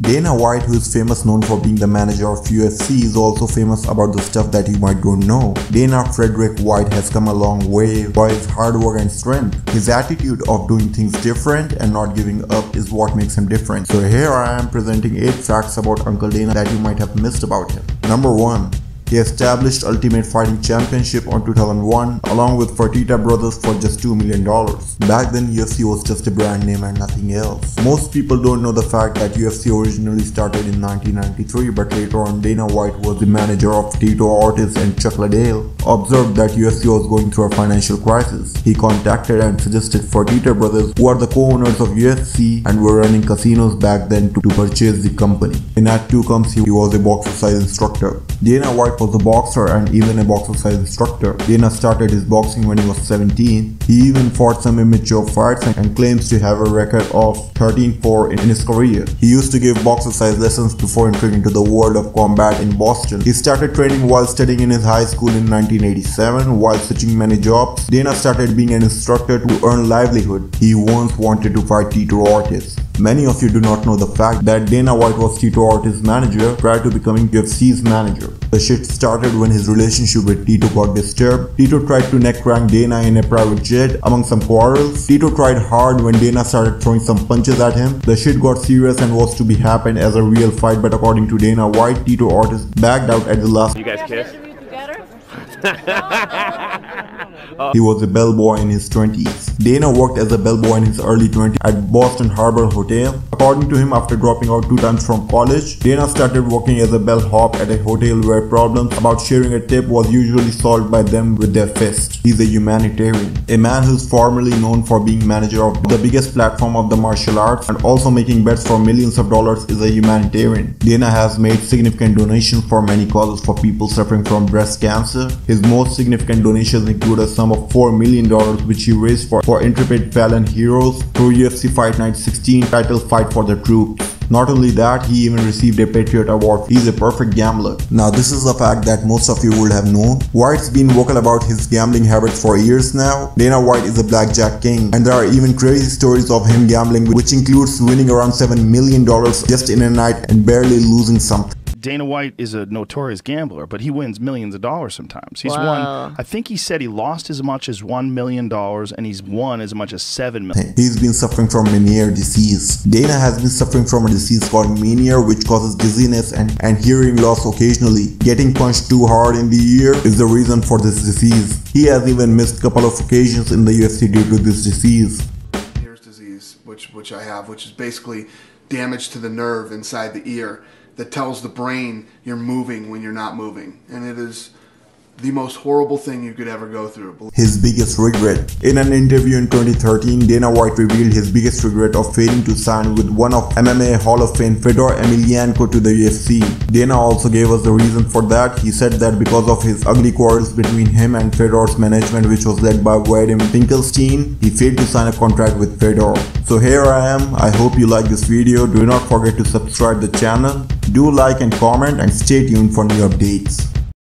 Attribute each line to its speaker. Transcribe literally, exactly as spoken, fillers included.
Speaker 1: Dana White, who is famous known for being the manager of U F C, is also famous about the stuff that you might don't know. Dana Frederick White has come a long way by his hard work and strength. His attitude of doing things different and not giving up is what makes him different. So here I am presenting eight facts about Uncle Dana that you might have missed about him. Number one. He established Ultimate Fighting Championship on two thousand one along with Fertitta Brothers for just two million dollars. Back then U F C was just a brand name and nothing else. Most people don't know the fact that U F C originally started in nineteen ninety-three, but later on Dana White was the manager of Tito Ortiz and Chuck Liddell. Observed that U F C was going through a financial crisis. He contacted and suggested Fertitta Brothers, who are the co-owners of U F C and were running casinos back then, to, to purchase the company. In Act two comes he was a boxer-size instructor. Dana White was a boxer and even a boxer-size instructor. Dana started his boxing when he was seventeen. He even fought some immature fights and claims to have a record of thirteen four in his career. He used to give boxer-size lessons before entering into the world of combat in Boston. He started training while studying in his high school in nineteen eighty-seven. While switching many jobs, Dana started being an instructor to earn livelihood. He once wanted to fight Tito Ortiz. Many of you do not know the fact that Dana White was Tito Ortiz's manager prior to becoming U F C's manager. The shit started when his relationship with Tito got disturbed. Tito tried to neck crank Dana in a private jet. Among some quarrels, Tito tried hard when Dana started throwing some punches at him. The shit got serious and was to be happened as a real fight, but according to Dana White, Tito Ortiz backed out at the last.
Speaker 2: You guys kiss?
Speaker 1: He was a bellboy in his twenties. Dana worked as a bellboy in his early twenties at Boston Harbor Hotel. According to him, after dropping out two times from college, Dana started working as a bellhop at a hotel where problems about sharing a tip was usually solved by them with their fist. He's a humanitarian. A man who's formerly known for being manager of the biggest platform of the martial arts and also making bets for millions of dollars is a humanitarian. Dana has made significant donations for many causes for people suffering from breast cancer. His most significant donations include a sum of four million dollars which he raised for, for intrepid fallen heroes through U F C Fight Night sixteen title Fight for the Troops. Not only that, he even received a Patriot Award. He's a perfect gambler. Now this is a fact that most of you would have known. White's been vocal about his gambling habits for years now. Dana White is a blackjack king, and there are even crazy stories of him gambling, which includes winning around seven million dollars just in a night and barely losing something.
Speaker 2: Dana White is a notorious gambler, but he wins millions of dollars sometimes. He's
Speaker 3: wow.
Speaker 2: won, I think he said he lost as much as one million dollars and he's won as much as seven million dollars.
Speaker 1: He's been suffering from Meniere disease. Dana has been suffering from a disease called Meniere, which causes dizziness and, and hearing loss occasionally. Getting punched too hard in the ear is the reason for this disease. He has even missed a couple of occasions in the U F C due to this disease.
Speaker 4: Meniere's disease, which, which I have, which is basically damage to the nerve inside the ear that tells the brain you're moving when you're not moving, and it is the most horrible thing you could ever go through.
Speaker 1: His biggest regret. In an interview in twenty thirteen, Dana White revealed his biggest regret of failing to sign with one of M M A Hall of Fame Fedor Emelianenko to the U F C. Dana also gave us the reason for that. He said that because of his ugly quarrels between him and Fedor's management, which was led by Vadim Finkelstein, he failed to sign a contract with Fedor. So here I am. I hope you like this video. Do not forget to subscribe the channel. Do like and comment and stay tuned for new updates.